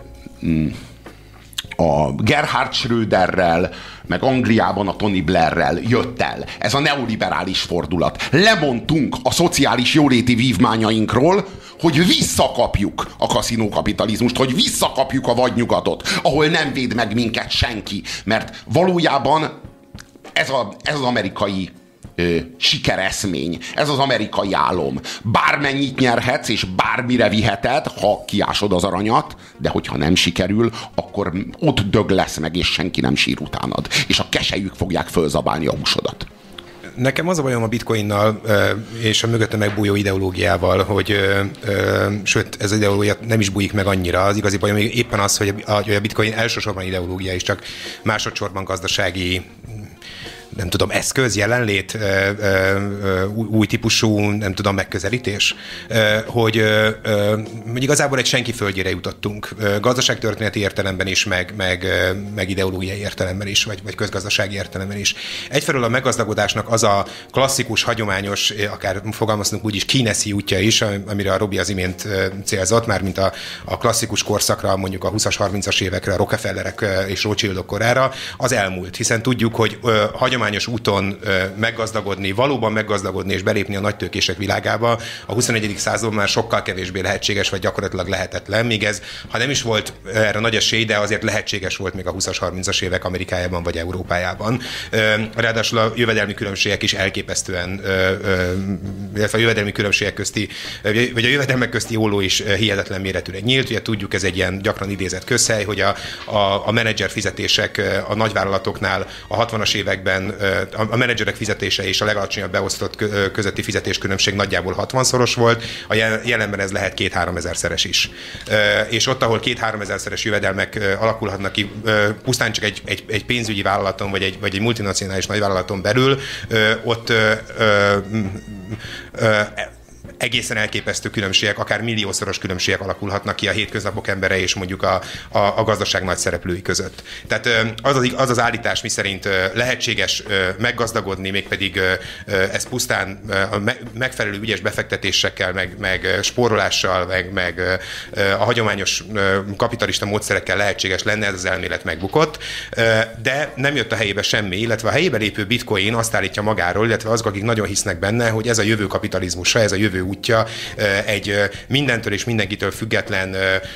a Gerhard Schröderrel, meg Angliában a Tony Blairrel jött el. Ez a neoliberális fordulat. Lemondtunk a szociális jóléti vívmányainkról, hogy visszakapjuk a kaszinókapitalizmust, hogy visszakapjuk a vadnyugatot, ahol nem véd meg minket senki. Mert valójában ez, a, ez az amerikai ö, sikereszmény, ez az amerikai álom. Bármennyit nyerhetsz, és bármire viheted, ha kiásod az aranyat, de hogyha nem sikerül, akkor ott dög lesz meg, és senki nem sír utánad. És a keselyük fogják fölzabálni a húsodat. Nekem az a bajom a bitcoinnal és a mögötte megbújó ideológiával, hogy sőt, ez az ideológia nem is bújik meg annyira. Az igazi bajom éppen az, hogy a bitcoin elsősorban ideológia is, csak másodszorban gazdasági, nem tudom, eszköz, jelenlét, új típusú, nem tudom, megközelítés, hogy, hogy igazából egy senki földjére jutottunk. Gazdaságtörténeti értelemben is, meg, meg, meg ideológiai értelemben is, vagy, vagy közgazdasági értelemben is. Egyfelől a meggazdagodásnak az a klasszikus, hagyományos, akár fogalmazunk úgy is, kínesi útja is, amire a Robi az imént célzott, már mint a, a klasszikus korszakra, mondjuk a húszas, harmincas évekre, a Rockefellerek és Rothschildok korára, az elmúlt. Hiszen tudjuk, hogy hagyományos úton meggazdagodni, valóban meggazdagodni és belépni a nagytőkések világába a huszonegyedik században már sokkal kevésbé lehetséges, vagy gyakorlatilag lehetetlen. Még ez, ha nem is volt erre nagy esély, de azért lehetséges volt még a húszas, harmincas évek Amerikájában vagy Európájában. Ráadásul a jövedelmi különbségek is elképesztően, illetve a jövedelmi különbségek közti, vagy a jövedelmek közti olló is hihetetlen méretűre nyílt. Ugye tudjuk, ez egy ilyen gyakran idézett közhely, hogy a, a, a menedzser fizetések a nagyvállalatoknál a hatvanas években a menedzserek fizetése és a legalacsonyabb beosztott közötti fizetéskülönbség nagyjából hatvanszoros volt, a jelenben ez lehet két-három ezerszeres is. És ott, ahol két-három ezerszeres jövedelmek alakulhatnak ki, pusztán csak egy, egy, egy pénzügyi vállalaton, vagy egy, vagy egy multinacionális nagyvállalaton belül, ott ö, ö, ö, egészen elképesztő különbségek, akár milliószoros különbségek alakulhatnak ki a hétköznapok embere és mondjuk a, a, a gazdaság nagy szereplői között. Tehát az az, az, az állítás, miszerint lehetséges meggazdagodni, mégpedig ez pusztán a megfelelő ügyes befektetésekkel, meg, meg spórolással, meg, meg a hagyományos kapitalista módszerekkel lehetséges lenne, ez az elmélet megbukott, de nem jött a helyébe semmi, illetve a helyébe lépő bitcoin azt állítja magáról, illetve azok, akik nagyon hisznek benne, hogy ez a jövő kapitalizmusa, ez a jövő útja, egy mindentől és mindenkitől független,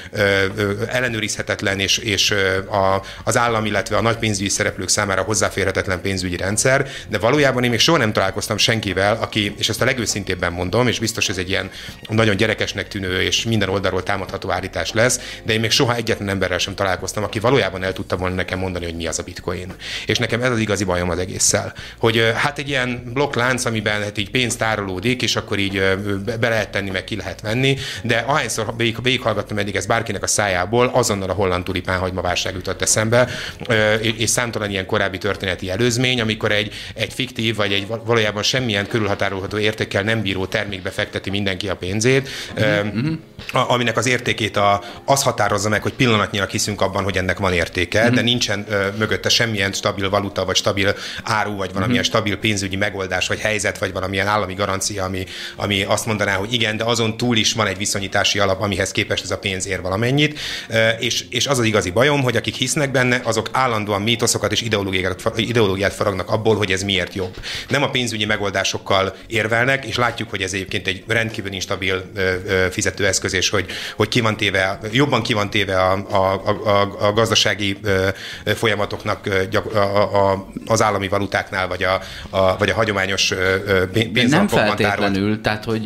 ellenőrizhetetlen és, és az állam, illetve a nagy pénzügyi szereplők számára hozzáférhetetlen pénzügyi rendszer, de valójában én még soha nem találkoztam senkivel, aki, és ezt a legőszintébben mondom, és biztos ez egy ilyen nagyon gyerekesnek tűnő és minden oldalról támadható állítás lesz, de én még soha egyetlen emberrel sem találkoztam, aki valójában el tudta volna nekem mondani, hogy mi az a bitcoin. És nekem ez az igazi bajom az egésszel. Hogy hát egy ilyen blokklánc, amiben hát így pénz tárolódik, és akkor így be lehet tenni, meg ki lehet venni, de ahányszor végig, végighallgattam eddig ezt bárkinek a szájából, azonnal a holland tulipánhagyma válság jutott eszembe, és számtalan ilyen korábbi történeti előzmény, amikor egy, egy fiktív, vagy egy valójában semmilyen körülhatárolható értékkel nem bíró termékbe fekteti mindenki a pénzét, mm-hmm. aminek az értékét a, az határozza meg, hogy pillanatnyilag hiszünk abban, hogy ennek van értéke, mm-hmm. de nincsen ö, mögötte semmilyen stabil valuta, vagy stabil áru, vagy valamilyen mm-hmm. stabil pénzügyi megoldás, vagy helyzet, vagy valamilyen állami garancia, ami, ami azt mondaná, hogy igen, de azon túl is van egy viszonyítási alap, amihez képest ez a pénz ér valamennyit, és, és az az igazi bajom, hogy akik hisznek benne, azok állandóan mítoszokat és ideológiát, ideológiát faragnak abból, hogy ez miért jobb. Nem a pénzügyi megoldásokkal érvelnek, és látjuk, hogy ez egyébként egy rendkívül instabil fizetőeszköz, és hogy, hogy ki van téve, jobban ki van téve a, a, a, a gazdasági folyamatoknak a, a, az állami valutáknál, vagy a, a, vagy a hagyományos pénzalapokban tárolt. Nem feltétlenül, tehát hogy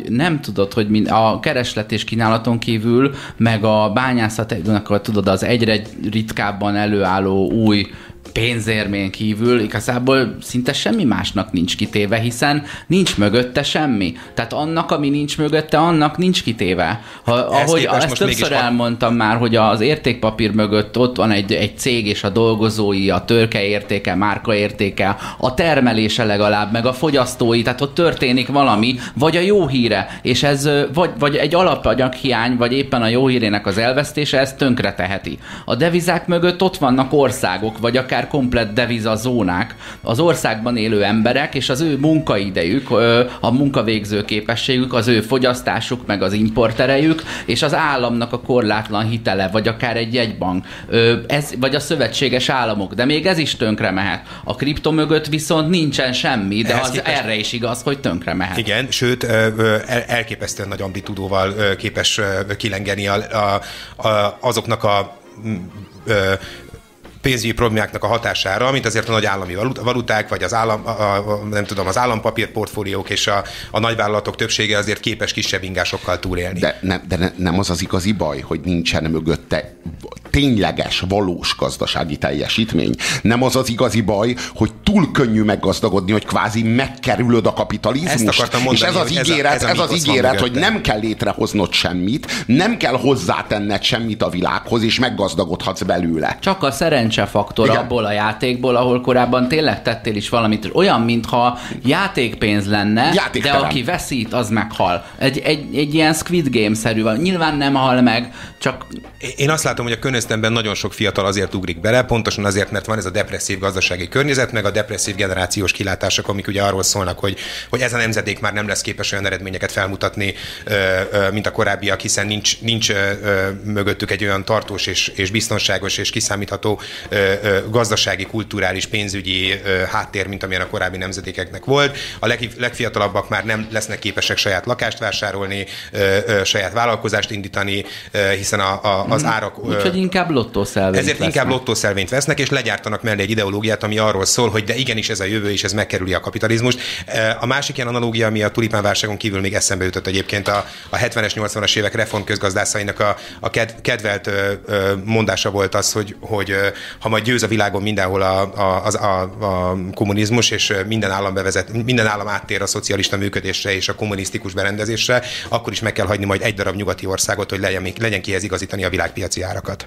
nem tudod, hogy mind, a kereslet és kínálaton kívül, meg a bányászat, tudod, az egyre ritkábban előálló új pénzérmén kívül igazából szinte semmi másnak nincs kitéve, hiszen nincs mögötte semmi. Tehát annak, ami nincs mögötte, annak nincs kitéve. Ha, ahogy ezt többször elmondtam már, hogy az értékpapír mögött ott van egy, egy cég és a dolgozói, a tőke értéke, márka értéke, a termelése legalább, meg a fogyasztói, tehát ott történik valami, vagy a jó híre, és ez vagy, vagy egy alapanyaghiány, vagy éppen a jó hírének az elvesztése, ezt tönkre teheti. A devizák mögött ott vannak országok, vagy akár komplett devizazónák, az országban élő emberek, és az ő munkaidejük, a munkavégző képességük, az ő fogyasztásuk, meg az importerejük, és az államnak a korlátlan hitele, vagy akár egy jegybank, ez, vagy a szövetséges államok, de még ez is tönkre mehet. A kripto mögött viszont nincsen semmi, de az képest... erre is igaz, hogy tönkre mehet. Igen, sőt, elképesztően nagy amplitúdóval képes kilengeni a, a, a, azoknak a pénzügyi problémáknak a hatására, mint azért a nagy állami valuták, vagy az állam, a, a, nem tudom, az állampapírportfóliók és a, a nagyvállalatok többsége azért képes kisebb ingásokkal túlélni. De, ne, de ne, nem az az igazi baj, hogy nincsen mögötte tényleges, valós gazdasági teljesítmény. Nem az az igazi baj, hogy túl könnyű meggazdagodni, hogy kvázi megkerülöd a kapitalizmust. Mondani, és ez az ígéret, ez, a, ez, ez az ígéret hogy nem kell létrehoznod semmit, nem kell hozzátenned semmit a világhoz, és meggazdagodhatsz belőle. Csak a szerencsefaktor igen. abból a játékból, ahol korábban tényleg tettél is valamit, olyan, mintha játékpénz lenne, de aki veszít, az meghal. Egy, egy, egy ilyen Squid Game-szerű van. Nyilván nem hal meg, csak... Én azt látom, hogy a környezetemben nagyon sok fiatal azért ugrik bele, pontosan azért, mert van ez a depresszív gazdasági környezet, meg a depresszív generációs kilátások, amik ugye arról szólnak, hogy, hogy ez a nemzedék már nem lesz képes olyan eredményeket felmutatni, mint a korábbiak, hiszen nincs, nincs mögöttük egy olyan tartós és, és biztonságos és kiszámítható gazdasági, kulturális, pénzügyi háttér, mint amilyen a korábbi nemzedékeknek volt. A leg, legfiatalabbak már nem lesznek képesek saját lakást vásárolni, saját vállalkozást indítani, hiszen a, a, az árak... Úgyhogy inkább lottószelvényt Ezért vesznek. inkább lottószelvényt vesznek, és legyártanak mellé egy ideológiát, ami arról szól, hogy de igenis ez a jövő, és ez megkerüli a kapitalizmust. A másik ilyen analógia, ami a tulipánválságon kívül még eszembe jutott egyébként a, a hetvenes, nyolcvanas évek reformközgazdászainak a, a ked, kedvelt ö, ö, mondása volt az, hogy, hogy ö, ha majd győz a világon mindenhol a, a, a, a kommunizmus, és minden állam bevezet, minden állam áttér a szocialista működésre és a kommunisztikus berendezésre, akkor is meg kell hagyni majd egy darab nyugati országot, hogy legyen, legyen kihez igazítani a világpiaci árakat.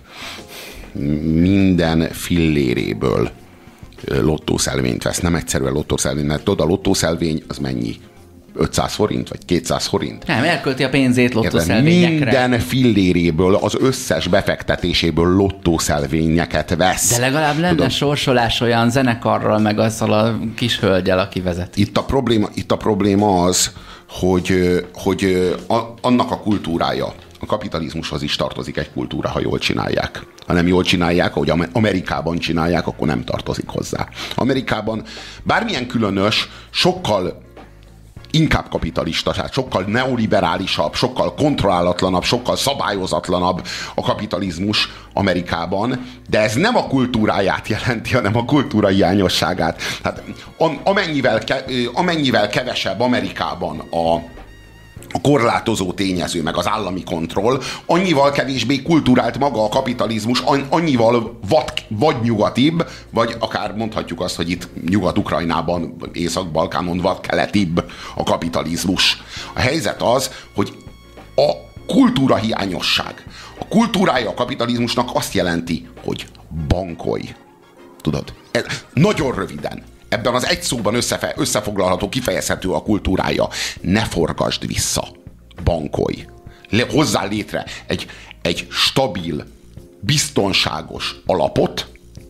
Minden filléréből lottószelvényt vesz. Nem egyszerűen lottószelvény, mert tudod, a lottószelvény az mennyi? ötszáz forint, vagy kétszáz forint? Nem, elkölti a pénzét lottószelvényekre. Minden filléréből, az összes befektetéséből lottószelvényeket vesz. De legalább lenne Tudod? sorsolás olyan zenekarral, meg azzal a kis hölgyel, aki vezet. Itt a probléma, itt a probléma az, hogy, hogy a, annak a kultúrája, a kapitalizmushoz is tartozik egy kultúra, ha jól csinálják. Ha nem jól csinálják, ahogy Amerikában csinálják, akkor nem tartozik hozzá. Amerikában bármilyen különös, sokkal inkább kapitalista, tehát sokkal neoliberálisabb, sokkal kontrollálatlanabb, sokkal szabályozatlanabb a kapitalizmus Amerikában, de ez nem a kultúráját jelenti, hanem a kultúra hiányosságát. Tehát amennyivel, amennyivel kevesebb Amerikában a a korlátozó tényező, meg az állami kontroll, annyival kevésbé kulturált maga a kapitalizmus, annyival vad, vagy nyugatibb, vagy akár mondhatjuk azt, hogy itt Nyugat-Ukrajnában, Észak-Balkánon vad keletibb a kapitalizmus. A helyzet az, hogy a kultúra hiányosság. A kultúrája a kapitalizmusnak azt jelenti, hogy bankolj. Tudod? Ez nagyon röviden. Ebben az egy szóban összefe, összefoglalható, kifejezhető a kultúrája. Ne forgasd vissza. Bankolj. Le, hozzá létre egy, egy stabil, biztonságos alapot,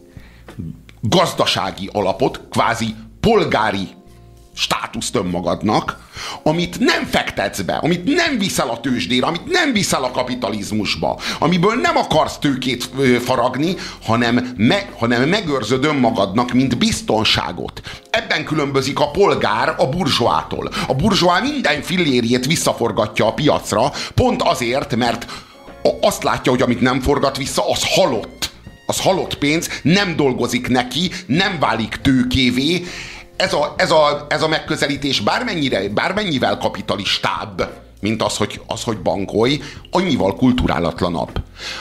gazdasági alapot, kvázi polgári státuszt önmagadnak, amit nem fektetsz be, amit nem viszel a tőzsdére, amit nem viszel a kapitalizmusba, amiből nem akarsz tőkét faragni, hanem, me, hanem megőrzöd önmagadnak, mint biztonságot. Ebben különbözik a polgár a burzsóától. A burzsóá minden fillérjét visszaforgatja a piacra, pont azért, mert azt látja, hogy amit nem forgat vissza, az halott. Az halott pénz, nem dolgozik neki, nem válik tőkévé. Ez a, ez a, ez a megközelítés bármennyire, bármennyivel kapitalistább, mint az, hogy, az, hogy bankolj, annyival kulturálatlanabb.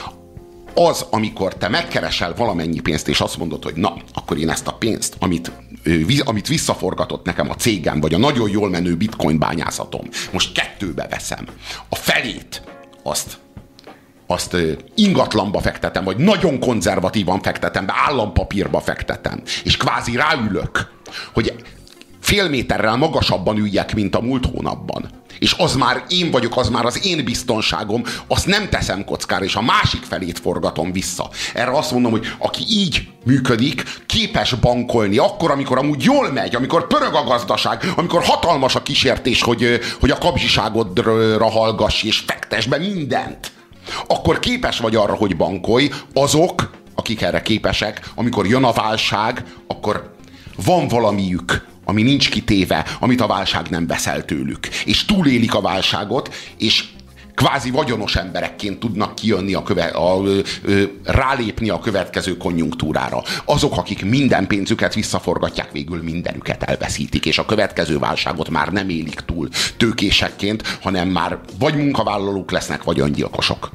Az, amikor te megkeresel valamennyi pénzt, és azt mondod, hogy na, akkor én ezt a pénzt, amit, amit visszaforgatott nekem a cégem, vagy a nagyon jól menő bitcoin bányászatom, most kettőbe veszem. A felét, azt, azt ingatlanba fektetem, vagy nagyon konzervatívan fektetem be, állampapírba fektetem, és kvázi ráülök, hogy fél méterrel magasabban üljek, mint a múlt hónapban. És az már én vagyok, az már az én biztonságom, azt nem teszem kockára, és a másik felét forgatom vissza. Erre azt mondom, hogy aki így működik, képes bankolni akkor, amikor amúgy jól megy, amikor pörög a gazdaság, amikor hatalmas a kísértés, hogy, hogy a kapzsiságodra hallgass és fektess be mindent. Akkor képes vagy arra, hogy bankolj. Azok, akik erre képesek, amikor jön a válság, akkor van valamiük, ami nincs kitéve, amit a válság nem vesz el tőlük. És túlélik a válságot, és kvázi vagyonos emberekként tudnak kijönni, a köve, a, a, a, rálépni a következő konjunktúrára. Azok, akik minden pénzüket visszaforgatják, végül mindenüket elveszítik, és a következő válságot már nem élik túl tőkésekként, hanem már vagy munkavállalók lesznek, vagy öngyilkosok.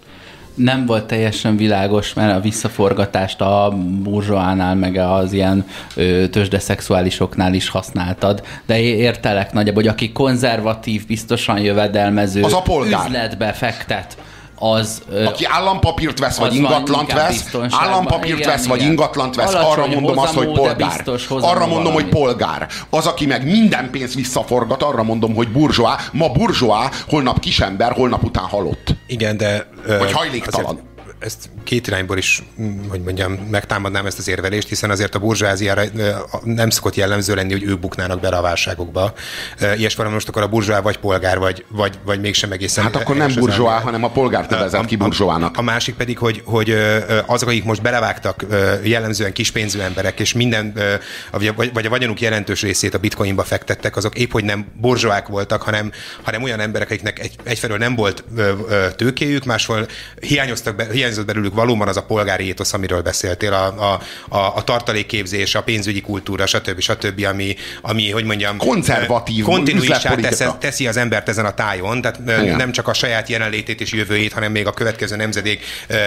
Nem volt teljesen világos, mert a visszaforgatást a burzsóánál, meg az ilyen ö, tőzsdeszexuálisoknál is használtad, de értelek nagyjából, hogy aki konzervatív, biztosan jövedelmező, az a polgár. Üzletbe fektet, az... Ö, aki állampapírt vesz, vagy ingatlant vesz, állampapírt igen, vesz, igen. vagy ingatlant vesz, alacsony arra mondom azt, hogy polgár. Arra mondom, valami. hogy polgár. Az, aki meg minden pénzt visszaforgat, arra mondom, hogy burzsóá. Ma burzsóá, holnap kisember, holnap után halott. Igen, de... Vagy hajléktalan. Ezt két irányból is, hogy mondjam, megtámadnám ezt az érvelést, hiszen azért a burzsóáziára nem szokott jellemző lenni, hogy ők buknának bele a válságokba. Ilyesfajta most akkor a burzsóá vagy polgár, vagy, vagy, vagy mégsem egészen... Hát akkor nem burzsóá, hanem a polgárt nevezett ki burzsóának. A, a másik pedig, hogy, hogy azok, akik most belevágtak jellemzően kispénzű emberek, és minden, vagy, vagy a vagyonuk jelentős részét a bitcoinba fektettek, azok épp hogy nem burzsóák voltak, hanem, hanem olyan emberek, akiknek egy, egyfelől nem volt tőkéjük, másfelől hiányoztak be, hiányzott belőlük valóban az a polgári étosz, amiről beszéltél, a, a, a, a tartalékképzés, a pénzügyi kultúra, stb. stb., ami, ami hogy mondjam, konzervatív kontinuissá teszi az embert ezen a tájon, tehát igen. nem csak a saját jelenlétét és jövőjét, hanem még a következő nemzedék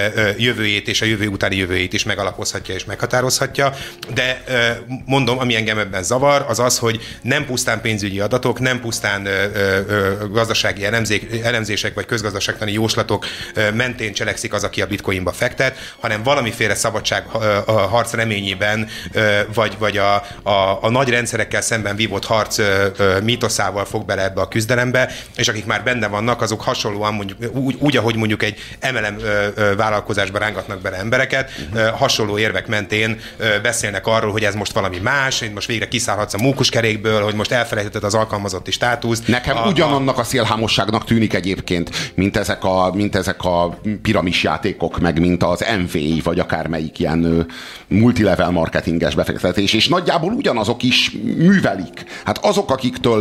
jövőjét és a jövő utáni jövőjét is megalapozhatja és meghatározhatja. De mondom, ami engem ebben zavar, az az, hogy nem pusztán pénzügyi adatok, nem pusztán gazdasági elemzések vagy közgazdaságtani jóslatok mentén cselekszik az, aki a bitcoinba fektet, hanem valamiféle szabadságharc reményében, vagy, vagy a, a, a nagy rendszerekkel szemben vívott harc mítoszával fog bele ebbe a küzdelembe, és akik már benne vannak, azok hasonlóan mondjuk, úgy, úgy ahogy mondjuk egy em el em vállalkozásba rángatnak bele embereket, uh-huh. hasonló érvek mentén beszélnek arról, hogy ez most valami más, hogy most végre kiszállhatsz a mókuskerékből, hogy most elfelejtetted az alkalmazotti státuszt. Nekem a, ugyanannak a szélhámosságnak tűnik egyébként, mint ezek a, mint ezek a piramis játékok, meg mint az em vé i, vagy akármelyik ilyen multilevel marketinges befektetés, és nagyjából ugyanazok is művelik. Hát azok, akiktől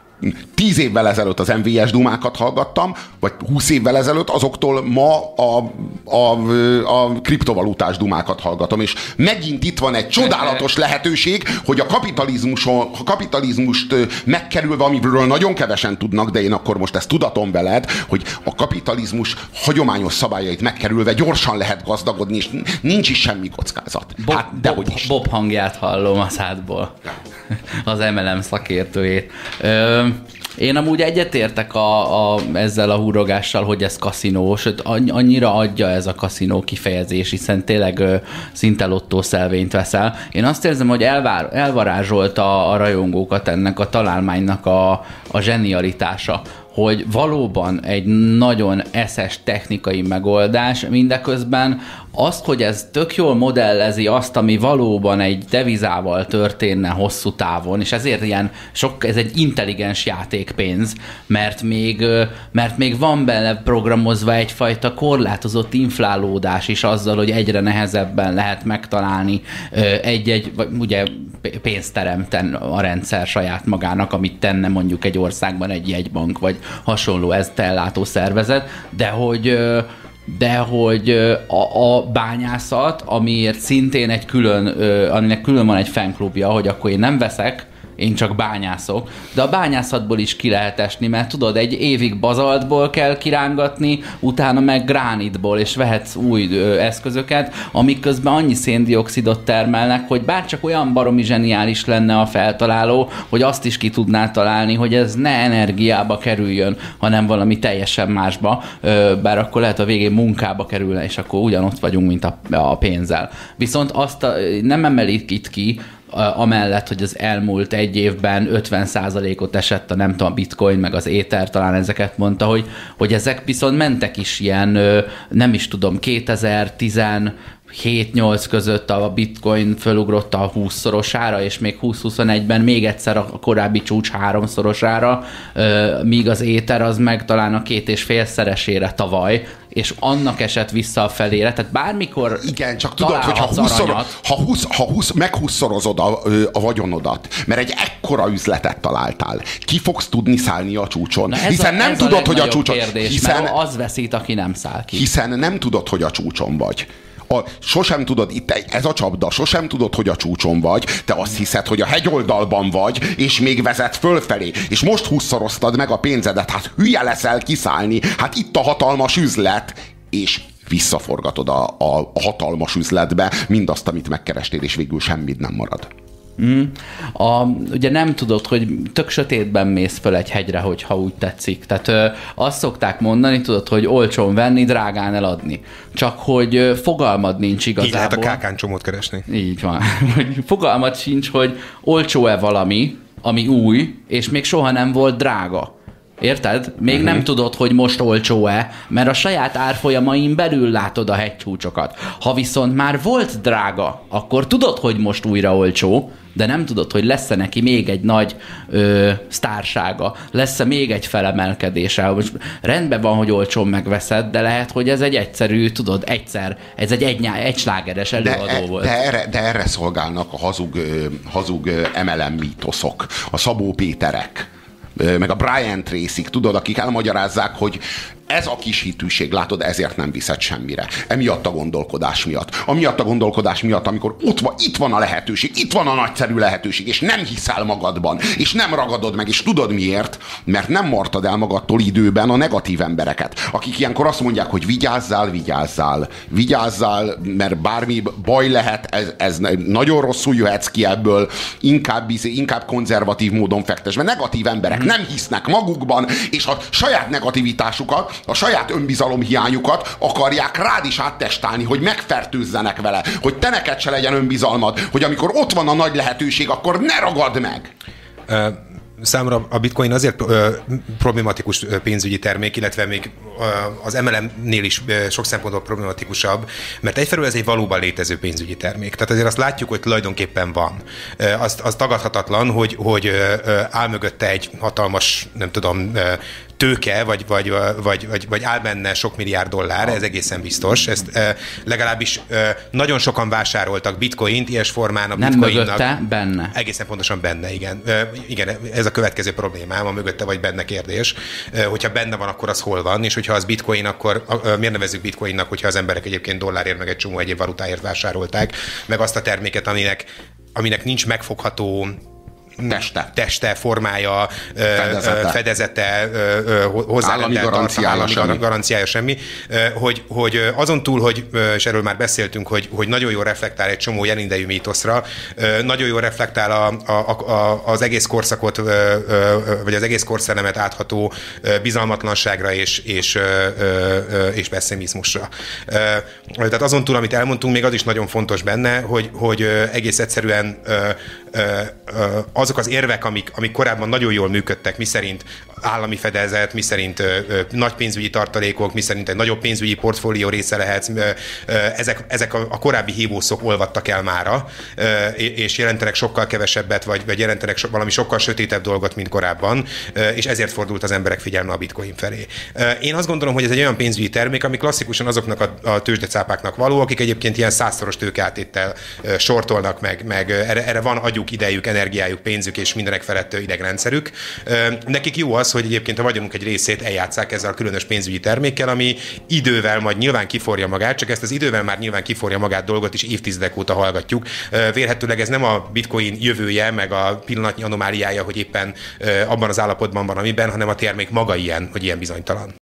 tíz évvel ezelőtt az em vé es dumákat hallgattam, vagy húsz évvel ezelőtt, azoktól ma a, a, a kriptovalutás dumákat hallgatom, és megint itt van egy csodálatos lehetőség, hogy a kapitalizmuson, a kapitalizmust megkerülve, amiről nagyon kevesen tudnak, de én akkor most ezt tudatom veled, hogy a kapitalizmus hagyományos szabályait megkerülve gyorsan lehet gazdagodni, és nincs is semmi kockázat. Bob, hát, dehogy Bob, is. Bob hangját hallom a szádból. Az em el em szakértőjét. Ö, én amúgy egyetértek a, a, ezzel a húrogással, hogy ez kaszinó, sőt annyira adja ez a kaszinó kifejezés, hiszen tényleg ö, szinte lottószelvényt veszel. Én azt érzem, hogy elvár, elvarázsolta a rajongókat ennek a találmánynak a, a zsenialitása, hogy valóban egy nagyon eszes technikai megoldás, mindeközben azt, hogy ez tök jól modellezi azt, ami valóban egy devizával történne hosszú távon, és ezért ilyen sok, ez egy intelligens játékpénz, mert még, mert még van benne programozva egyfajta korlátozott inflálódás is azzal, hogy egyre nehezebben lehet megtalálni egy-egy, ugye pénzt teremten a rendszer saját magának, amit tenne mondjuk egy országban egy jegybank, vagy hasonló ezt ellátó szervezet, de hogy de hogy a, a bányászat, amiért szintén egy külön, aminek külön van egy fanklubja, hogy akkor én nem veszek, én csak bányászok, de a bányászatból is ki lehet esni, mert tudod, egy évig bazaltból kell kirángatni, utána meg gránitból, és vehetsz új ö, eszközöket, amik közben annyi széndioxidot termelnek, hogy bárcsak olyan baromi zseniális lenne a feltaláló, hogy azt is ki tudná találni, hogy ez ne energiába kerüljön, hanem valami teljesen másba, ö, bár akkor lehet a végén munkába kerülne, és akkor ugyanott vagyunk, mint a, a pénzzel. Viszont azt a, nem emelik itt ki, amellett, hogy az elmúlt egy évben ötven százalékot esett a nem tudom, a bitcoin, meg az éter, talán ezeket mondta, hogy, hogy ezek viszont mentek is ilyen, nem is tudom, kétezer-tizenhét-nyolc között a bitcoin fölugrott a húszszorosára, és még húsz-huszonegyben még egyszer a korábbi csúcs háromszorosára, míg az éter az meg talán a két és félszeresére tavaly, és annak esett vissza a felére, tehát bármikor igen, csak tudod, hogy ha, húszszor, ha, húsz, ha húsz, meghúszszorozod a, a vagyonodat, mert egy ekkora üzletet találtál, ki fogsz tudni szállni a csúcson? Na hiszen a, nem tudod, hogy a csúcson... Kérdés, hiszen, mert az veszít, aki nem száll ki. Hiszen nem tudod, hogy a csúcson vagy. A, sosem tudod, itt ez a csapda, sosem tudod, hogy a csúcson vagy, te azt hiszed, hogy a hegyoldalban vagy, és még vezet fölfelé, és most húszszoroztad meg a pénzedet, hát hülye leszel kiszállni, hát itt a hatalmas üzlet, és visszaforgatod a, a, a hatalmas üzletbe mindazt, amit megkerestél, és végül semmit nem marad. Mm. A, ugye nem tudod, hogy tök sötétben mész föl egy hegyre, hogyha úgy tetszik. Tehát ö, azt szokták mondani, tudod, hogy olcsón venni, drágán eladni. Csak hogy ö, fogalmad nincs igazából. Így lehet a kákáncsomót keresni. Így van. Fogalmad sincs, hogy olcsó-e valami, ami új, és még soha nem volt drága. Érted? Még uh-huh. nem tudod, hogy most olcsó-e, mert a saját árfolyamain belül látod a hegycsúcsokat. Ha viszont már volt drága, akkor tudod, hogy most újra olcsó, de nem tudod, hogy lesz-e neki még egy nagy ö, sztársága, lesz-e még egy felemelkedése. Most rendben van, hogy olcsón megveszed, de lehet, hogy ez egy egyszerű, tudod, egyszer, ez egy egy, egy slágeres előadó de, volt. De erre, de erre szolgálnak a hazug, hazug em el em mítoszok, a Szabó Péterek, meg a Brian Tracy-k, tudod, akik elmagyarázzák, hogy ez a kis hitűség, látod, ezért nem viszed semmire. Emiatt a gondolkodás miatt. Amiatt a gondolkodás miatt, amikor ott van, itt van a lehetőség, itt van a nagyszerű lehetőség, és nem hiszel magadban, és nem ragadod meg, és tudod miért? Mert nem martad el magadtól időben a negatív embereket, akik ilyenkor azt mondják, hogy vigyázzál, vigyázzál, vigyázzál, mert bármi baj lehet, ez, ez nagyon rosszul jöhetsz ki ebből, inkább, inkább konzervatív módon fektes, mert negatív emberek nem hisznek magukban, és a saját negativitásukat, a saját önbizalomhiányukat akarják rád is áttestálni, hogy megfertőzzenek vele, hogy te neked se legyen önbizalmad, hogy amikor ott van a nagy lehetőség, akkor ne ragadd meg. Uh... Számomra a bitcoin azért ö, problematikus pénzügyi termék, illetve még ö, az em el em-nél is ö, sok szempontból problematikusabb, mert egyfelől ez egy valóban létező pénzügyi termék. Tehát azért azt látjuk, hogy tulajdonképpen van. Ö, az, az tagadhatatlan, hogy, hogy ö, áll mögötte egy hatalmas, nem tudom, ö, tőke, vagy, vagy, vagy, vagy, vagy áll benne sok milliárd dollár, ez egészen biztos. Ezt e, legalábbis e, nagyon sokan vásároltak bitcoint, ilyes formán a nem bitcoinnak. mögötte, benne. Egészen pontosan benne, igen. E, igen, ez a következő problémám, a mögötte vagy benne kérdés. E, hogyha benne van, akkor az hol van, és hogyha az bitcoin, akkor a, a, miért nevezzük bitcoinnak, hogyha az emberek egyébként dollárért, meg egy csomó egyéb valutáért vásárolták, meg azt a terméket, aminek, aminek nincs megfogható Teste. Teste, formája, fedezete, fedezete hozzá állami garanciája, állami semmi. garanciája semmi, hogy, hogy azon túl, hogy, és erről már beszéltünk, hogy, hogy nagyon jól reflektál egy csomó jelindejű mítoszra, nagyon jól reflektál a, a, a, az egész korszakot, vagy az egész korszelemet átható bizalmatlanságra és, és, és pessimizmusra. Tehát azon túl, amit elmondtunk, még az is nagyon fontos benne, hogy, hogy egész egyszerűen azok az érvek, amik, amik korábban nagyon jól működtek, miszerint állami fedezet, miszerint ö, ö, nagy pénzügyi tartalékok, miszerint egy nagyobb pénzügyi portfólió része lehetsz, ö, ö, ezek, ezek a, a korábbi hívószok olvadtak el mára, ö, és jelentenek sokkal kevesebbet, vagy, vagy jelentenek so, valami sokkal sötétebb dolgot, mint korábban, ö, és ezért fordult az emberek figyelme a bitcoin felé. Ö, én azt gondolom, hogy ez egy olyan pénzügyi termék, ami klasszikusan azoknak a, a tőzsdecápáknak való, akik egyébként ilyen százszoros tőkeáttéttel sortolnak meg, meg erre, erre van agyuk agyuk, idejük, energiájuk, pénzük és mindenek felett idegrendszerük. Nekik jó az, hogy egyébként a vagyonunk egy részét eljátsszák ezzel a különös pénzügyi termékkel, ami idővel majd nyilván kiforja magát, csak ezt az idővel már nyilván kiforja magát dolgot is évtizedek óta hallgatjuk. Vélhetőleg ez nem a bitcoin jövője, meg a pillanatnyi anomáliája, hogy éppen abban az állapotban van, amiben, hanem a termék maga ilyen, hogy ilyen bizonytalan.